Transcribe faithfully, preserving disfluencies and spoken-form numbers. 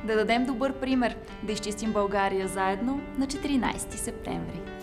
Да дадем добър пример, да изчистим България заедно на четиринайсети септември.